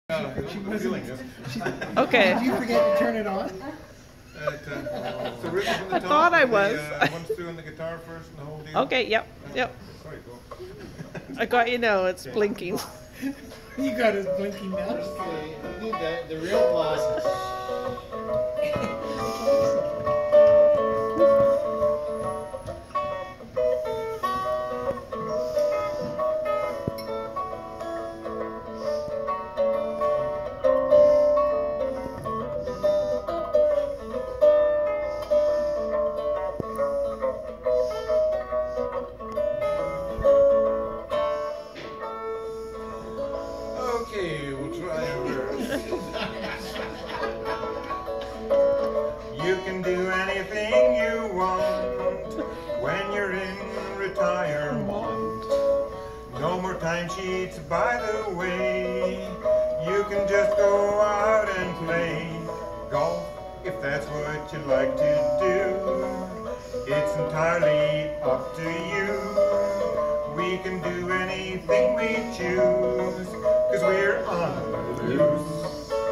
Okay. Did you forget to turn it on? I thought I was. One's doing the guitar first and the whole deal. Okay, yep. Sorry, go. I got it's blinking. You got us blinking now. Okay, we need the real glasses. Okay, we'll try a verse. You can do anything you want when you're in retirement. No more timesheets, by the way. You can just go out and play golf if that's what you like to do. It's entirely up to you. We can do anything we choose, 'cause we're on the loose.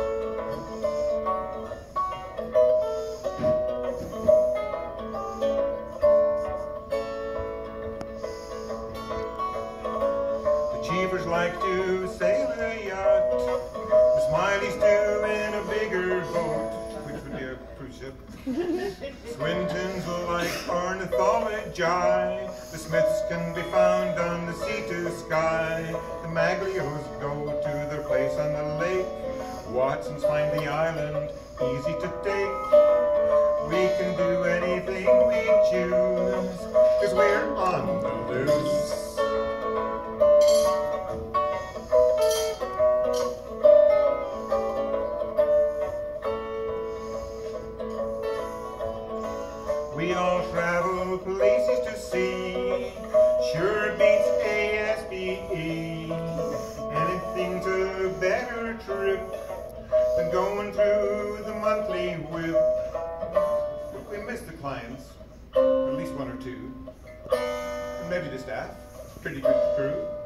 The Cheevers like to sail a yacht. The Smileys do in a bigger boat, which would be a cruise ship. Swinton's like ornithology. The Smiths can be found on the sea to sky. The Maglios go to their place on the lake. Watsons find the island easy to take. We can do anything we choose, 'cause we're on the loose. We all travel places to see. Sure beats ASBE. Anything's a better trip than going through the monthly whip. We miss the clients, at least one or two. And maybe the staff. Pretty good crew.